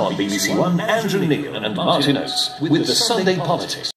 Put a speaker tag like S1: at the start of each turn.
S1: Now on BBC One, Andrew Neil and Martin Oates with the Sunday Politics.